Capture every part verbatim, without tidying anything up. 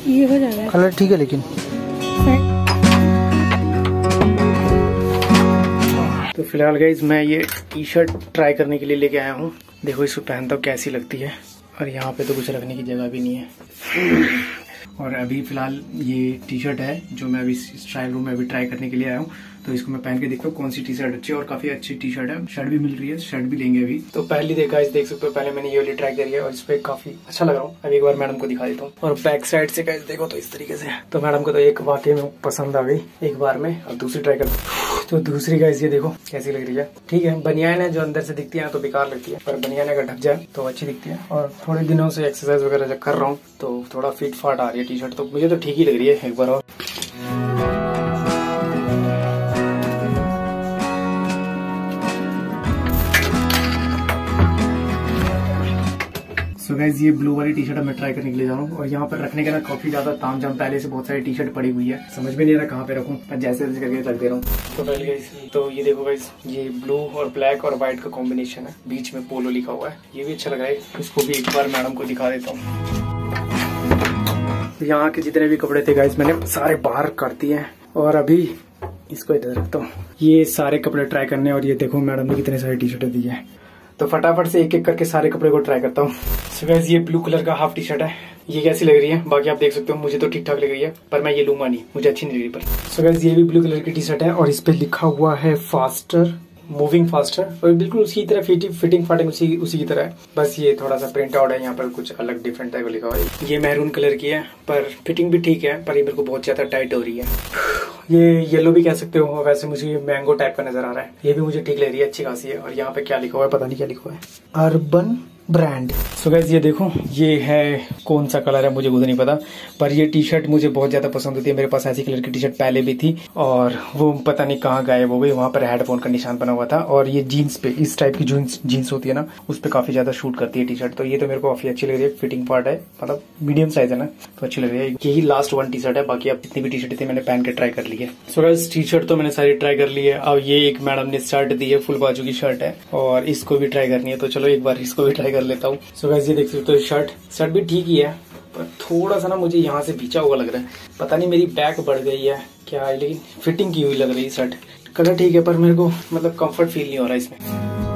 ये हो जाएगा कलर ठीक है लेकिन। तो फिलहाल गाइज मैं ये टी शर्ट ट्राई करने के लिए लेके आया हूँ। देखो इसको पहनता हूँ कैसी लगती है। और यहाँ पे तो कुछ रखने की जगह भी नहीं है। और अभी फिलहाल ये टी शर्ट है जो मैं अभी इस ट्रायल रूम में अभी ट्राई करने के लिए आया हूँ। तो इसको मैं पहन के देखता हूँ कौन सी टी शर्ट अच्छी है। और काफी अच्छी टी शर्ट है, शर्ट भी मिल रही है, शर्ट भी लेंगे अभी। तो पहली देखा इस देख सकते हो, पहले मैंने ये वाली ट्राई करी है और इस पे काफी अच्छा लग रहा हूँ। अभी एक बार मैडम को दिखा देता हूँ। और बैक साइड से गाइस देखो तो इस तरीके से। तो मैडम को तो एक वाकई में पसंद आ गई एक बार में। और दूसरी ट्राई कर तो दूसरी गाइस ये देखो कैसी लग रही है। ठीक है, बनियान है जो अंदर से दिखती है तो बेकार लगती है, पर बनियान अगर ढक जाए तो अच्छी दिखती है। और थोड़े दिनों से एक्सरसाइज वगैरह जब कर रहा हूँ तो थोड़ा फिट फाट आ रही है टी शर्ट, तो मुझे तो ठीक ही लग रही है एक बार और। सो गाइस ये ब्लू वाली टी शर्ट मैं ट्राई करने के लिए जा रहा हूँ। और यहाँ पर रखने के ना काफी ज्यादा ताम झाम, पहले से बहुत सारी टी शर्ट पड़ी हुई है, समझ में नहीं आ रहा कहाँ पे रखूँ, मैं जैसे जैसे करके रख दे रहा हूँ। तो पहले गाइस तो ये देखो गाइस, ये ब्लू और ब्लैक और व्हाइट का कॉम्बिनेशन है, बीच में पोलो लिखा हुआ है, ये भी अच्छा लग रहा है। इसको भी एक बार मैडम को दिखा देता हूँ। यहाँ के जितने भी कपड़े थे गाइस मैंने सारे बाहर कर दिए हैं और अभी इसको इधर रखता हूँ। ये सारे कपड़े ट्राई करने। और ये देखो मैडम ने कितने सारे टी शर्टें दी है, तो फटाफट से एक एक करके सारे कपड़े को ट्राई करता हूँ। सो गाइस ये ब्लू कलर का हाफ टी शर्ट है, ये कैसी लग रही है बाकी आप देख सकते हो, मुझे तो ठीक ठाक लग रही है पर मैं ये लूंगा नहीं, मुझे अच्छी नहीं लग रही। पर सो गाइस ये भी ब्लू कलर की टी शर्ट है और इस पे लिखा हुआ है फास्टर, मूविंग फास्टर। और बिल्कुल उसी तरह फिटिंग फिटिंग फाटिंग उसी उसी की तरह है, बस ये थोड़ा सा प्रिंट आउट है, यहाँ पर कुछ अलग डिफरेंट टाइप का लिखा हुआ है। ये मैरून कलर की है पर फिटिंग भी ठीक है, पर ये मेरे को बहुत ज्यादा टाइट हो रही है। ये येलो भी कह सकते हो, वैसे मुझे ये मैंगो टाइप का नजर आ रहा है, ये भी मुझे ठीक लग रही है, अच्छी खासी है। और यहाँ पे क्या लिखा हुआ है पता नहीं क्या लिखा हुआ है, अर्बन ब्रांड। सो गाइस ये देखो ये है, कौन सा कलर है मुझे खुद नहीं पता, पर ये टी शर्ट मुझे बहुत ज्यादा पसंद होती है। मेरे पास ऐसी कलर की टी शर्ट पहले भी थी और वो पता नहीं कहाँ गायब हो गई, वहां पर हेडफोन का निशान बना हुआ था। और ये जीन्स पे, इस टाइप की जीन्स जीन्स होती है ना, उस पर काफी ज्यादा शूट करती है टी शर्ट। तो ये तो मेरे को काफी अच्छी लग रही है, फिटिंग पार्ट है, मतलब मीडियम साइज है ना, तो अच्छी लग रही है। यही लास्ट वन टी शर्ट है, बाकी अब जितनी भी टी शर्ट थी मैंने पहन के ट्राई कर ली है। सो गाइस टी शर्ट तो मैंने सारी ट्राई कर ली है। अब ये एक मैडम ने शर्ट दी है, फुल बाजू की शर्ट है और इसको भी ट्राई करनी है, तो चलो एक बार इसको भी ट्राई कर लेता हूँ। सो गाइस ये देख सकते हो शर्ट शर्ट भी ठीक ही है, पर थोड़ा सा ना मुझे यहाँ से भींचा हुआ लग रहा है, पता नहीं मेरी बैक बढ़ गई है क्या है, लेकिन फिटिंग की हुई लग रही है शर्ट। कलर ठीक है पर मेरे को मतलब कंफर्ट फील नहीं हो रहा इसमें।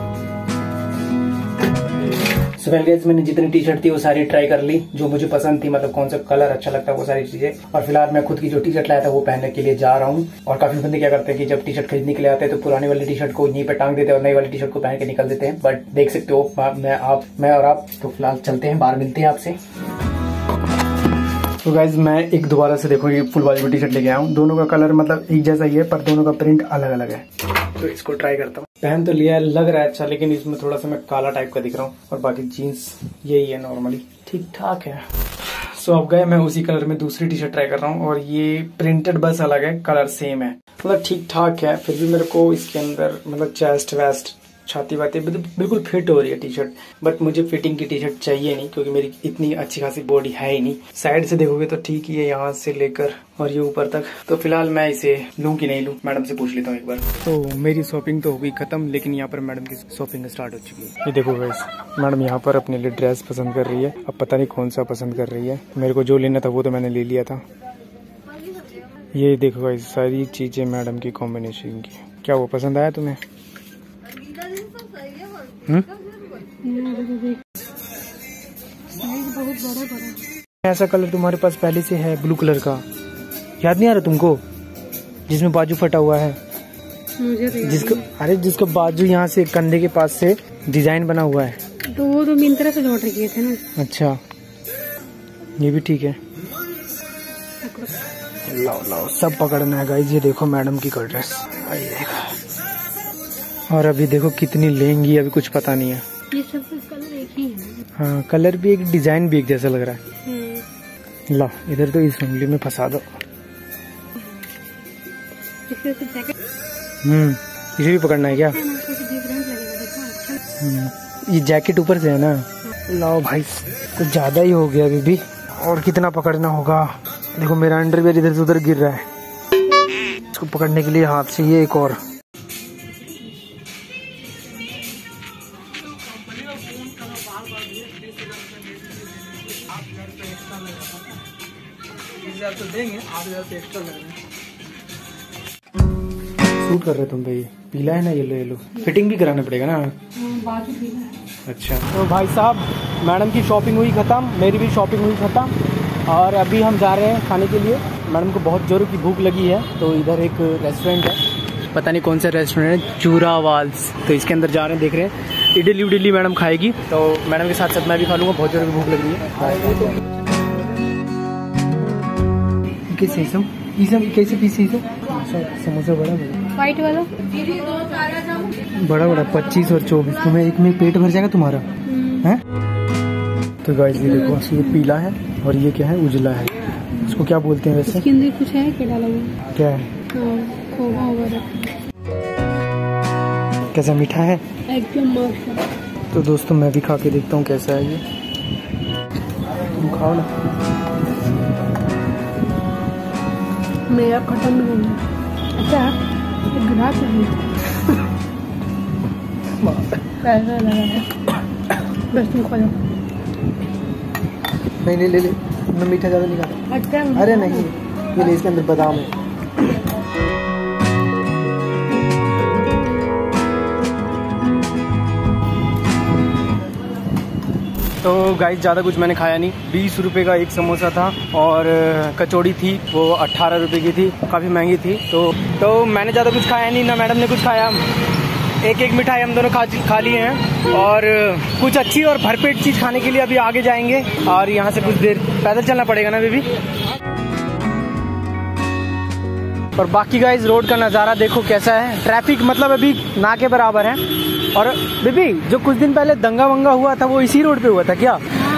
सो वेल गाइस मैंने जितनी टी शर्ट थी वो सारी ट्राई कर ली, जो मुझे पसंद थी, मतलब कौन सा कलर अच्छा लगता है वो सारी चीजें। और फिलहाल मैं खुद की जो टी शर्ट लाया था वो पहनने के लिए जा रहा हूँ। और काफी बंदे क्या करते हैं कि जब टी शर्ट खरीदने के लिए आते हैं तो पुरानी वाली टी शर्ट को यहीं पे टांग देते हैं और नई वाली टी शर्ट को पहन के निकल देते हैं। बट देख सकते हो मैं आप मैं और आप तो फिलहाल चलते हैं, बाहर मिलते हैं आपसे। तो गाइज मैं एक दोबारा से देखो ये फुल बाजू की टी शर्ट लेके आया हूँ, दोनों का कलर मतलब एक जैसा ही है पर दोनों का प्रिंट अलग अलग है। तो इसको ट्राई करता हूँ। पहन तो लिया है, लग रहा है अच्छा, लेकिन इसमें थोड़ा सा मैं काला टाइप का दिख रहा हूँ और बाकी जीन्स यही है, नॉर्मली ठीक ठाक है। सो अब गए मैं उसी कलर में दूसरी टी शर्ट ट्राई कर रहा हूँ और ये प्रिंटेड बस अलग है, कलर सेम है, मतलब ठीक ठाक है। फिर भी मेरे को इसके अंदर मतलब चेस्ट वेस्ट छाती वाती बिल्कुल फिट हो रही है टी शर्ट, बट मुझे फिटिंग की टी शर्ट चाहिए नहीं क्योंकि मेरी इतनी अच्छी खासी बॉडी है ही नहीं। साइड से देखोगे तो ठीक ही है, यहाँ से लेकर और ये ऊपर तक। तो फिलहाल मैं इसे लूं कि नहीं लूं, मैडम से पूछ लेता हूँ एक बार। तो मेरी शॉपिंग तो हो गई खत्म, लेकिन यहाँ पर मैडम की शॉपिंग स्टार्ट हो चुकी है। ये देखो गाइस मैडम यहाँ पर अपने लिए ड्रेस पसंद कर रही है, अब पता नहीं कौन सा पसंद कर रही है। मेरे को जो लेना था वो तो मैंने ले लिया था। ये देखो गाइस सारी चीजें मैडम की कॉम्बिनेशन की, क्या वो पसंद आया तुम्हें? हम्म बहुत बड़ा बड़ा ऐसा कलर तुम्हारे पास पहले से है ब्लू कलर का, याद नहीं आ रहा तुमको, जिसमें बाजू फटा हुआ है? मुझे तो जिसका अरे जिसका बाजू यहाँ से कंधे के पास से डिजाइन बना हुआ है, तो वो तो मिंत्रा से ऑर्डर किए थे ना। अच्छा ये भी ठीक है, लाओ लाओ सब पकड़ना है गाइस। ये देखो मैडम की ड्रेस, और अभी देखो कितनी लेंगी, अभी कुछ पता नहीं है। ये सब कलर एक ही है। हाँ कलर भी एक, डिजाइन भी एक जैसा लग रहा है। लो इधर तो इस उंगली में फंसा दो। हम्म इसे भी पकड़ना है क्या? हम्म ये जैकेट ऊपर से है ना। लाओ भाई कुछ ज्यादा ही हो गया अभी भी, और कितना पकड़ना होगा? देखो मेरा अंडरवियर इधर से उधर गिर रहा है, इसको पकड़ने के लिए हाथ से ये एक और। हजार तो देंगे, आठ हजार तो एक्स्ट्रा लगेंगे। सूट कर रहे तुम पे, ये पीला है ना, येलो येलो फिटिंग भी कराना पड़ेगा ना। बाजू पीला है। अच्छा तो भाई साहब, मैडम की शॉपिंग हुई ख़त्म, मेरी भी शॉपिंग हुई ख़त्म, और अभी हम जा रहे हैं खाने के लिए। मैडम को बहुत ज़ोरों की भूख लगी है, तो इधर एक रेस्टोरेंट है, पता नहीं कौन सा रेस्टोरेंट है, चूरा वाल्स, तो इसके अंदर जा रहे हैं, देख रहे हैं। इडली उडली मैडम खाएगी, तो मैडम के साथ साथ मैं भी खा लूँगा, बहुत ज़ोरों की भूख लग रही है। कैसे सब ये सब कैसे पीस है? समोसा बड़ा बड़ा व्हाइट वाला बड़ा बड़ा पच्चीस और चौबीस, तुम्हें एक में पेट भर जाएगा तुम्हारा है। तो गाइस ये देखो, ये पीला है और ये क्या है, उजला है, इसको क्या बोलते हैं वैसे? इसके अंदर कुछ है क्या डाला हुआ? क्या है? खोवा वगैरह। कैसा मीठा है? एकदम मस्त। तो दोस्तों मैं भी खा के देखता हूँ कैसा है ये, तुम खाओ ना। मेरा खत्म नहीं होगा। अच्छा गिलास कैसा लगा? बस तुम खा लो। नहीं नहीं ले ले, मैं मीठा ज़्यादा नहीं खाता। अच्छा अरे नहीं, ये ले, इसके अंदर बादाम है। तो गाइस ज़्यादा कुछ मैंने खाया नहीं, बीस रुपए का एक समोसा था और कचौड़ी थी वो अट्ठारह रुपए की थी, काफ़ी महंगी थी। तो तो मैंने ज़्यादा कुछ खाया नहीं, ना मैडम ने कुछ खाया। एक एक मिठाई हम दोनों खा खा लिए हैं, और कुछ अच्छी और भरपेट चीज़ खाने के लिए अभी आगे जाएंगे, और यहाँ से कुछ देर पैदल चलना पड़ेगा ना बेबी। और बाकी गाइस रोड का नज़ारा देखो कैसा है, ट्रैफिक मतलब अभी ना के बराबर है। और बेबी जो कुछ दिन पहले दंगा वंगा हुआ था वो इसी रोड पे हुआ था क्या?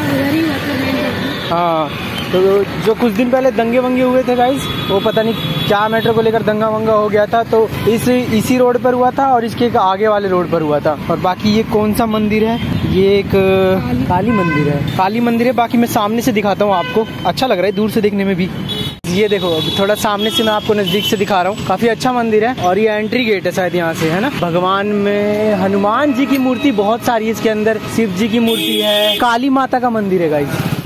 हाँ, तो जो कुछ दिन पहले दंगे वंगे हुए थे गाइस, वो पता नहीं क्या मैटर को लेकर दंगा वंगा हो गया था, तो इस इसी रोड पर हुआ था और इसके आगे वाले रोड पर हुआ था। और बाकी ये कौन सा मंदिर है? ये एक काली, काली मंदिर है, काली मंदिर है। बाकी मैं सामने से दिखाता हूँ आपको, अच्छा लग रहा है दूर से देखने में भी। ये देखो थोड़ा सामने से मैं आपको नजदीक से दिखा रहा हूँ, काफी अच्छा मंदिर है, और ये एंट्री गेट है शायद यहाँ से, है ना। भगवान में हनुमान जी की मूर्ति बहुत सारी है इसके अंदर, शिव जी की मूर्ति है, काली माता का मंदिर है गाइस।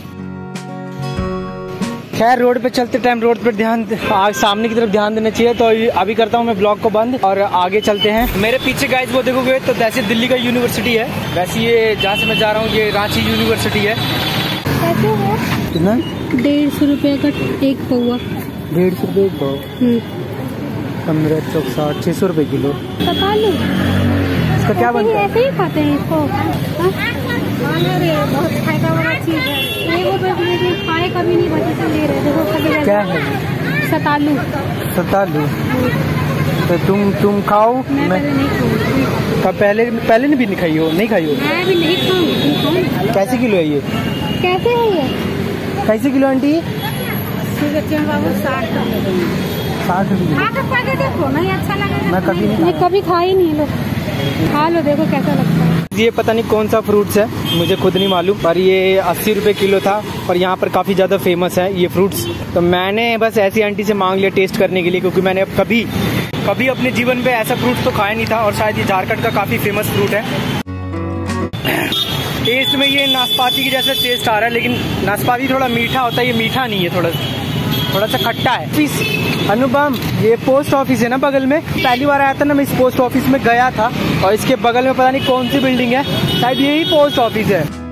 खैर रोड पे चलते टाइम रोड पर ध्यान, सामने की तरफ ध्यान देना चाहिए। तो अभी करता हूँ मैं ब्लॉग को बंद और आगे चलते हैं। मेरे पीछे गाइस वो देखोगे तो वैसे दिल्ली का यूनिवर्सिटी है, वैसे ये जहाँ से मैं जा रहा हूँ ये रांची यूनिवर्सिटी है। कितना? डेढ़ सौ रुपये का एक पौवा। डेढ़ सौ रुपये एक पाव, पंद्रह चौक साठ, छः सौ रुपये किलो। पता नहीं इसका क्या बनता है? ऐसे ही खाते हैं इसको। बहुत फायदा वाला चीज है, खाए कभी नहीं बचे से ले रहे। देखो क्या है? सतालू। सतालू तो तुम तुम खाओ, मैं, मैं पहले नहीं खाऊंगी। कब पहले पहले ने भी नहीं खाई हो? नहीं खाई हो? मैं भी नहीं खाऊंगी। कैसे किलो है ये? कैसे है ये? कैसे किलो आंटी? बाबू साठ साठ रुपये। देखो नहीं अच्छा लगेगा। मैं कभी नहीं, कभी खाई नहीं, लो खा लो, देखो कैसा लगता है। ये पता नहीं कौन सा फ्रूट्स है, मुझे खुद नहीं मालूम, पर ये अस्सी रुपए किलो था और यहाँ पर काफ़ी ज़्यादा फेमस है ये फ्रूट्स। तो मैंने बस ऐसी आंटी से मांग लिया टेस्ट करने के लिए, क्योंकि मैंने अब कभी कभी अपने जीवन में ऐसा फ्रूट तो खाया नहीं था, और शायद ये झारखंड का काफ़ी फेमस फ्रूट है। टेस्ट में ये नाशपाती की जैसा टेस्ट आ रहा है, लेकिन नाशपाती थोड़ा मीठा होता है, ये मीठा नहीं है, थोड़ा थोड़ा सा खट्टा है। ऑफिस अनुपम, ये पोस्ट ऑफिस है ना बगल में, पहली बार आया था ना मैं इस पोस्ट ऑफिस में गया था, और इसके बगल में पता नहीं कौन सी बिल्डिंग है, शायद यही पोस्ट ऑफिस है।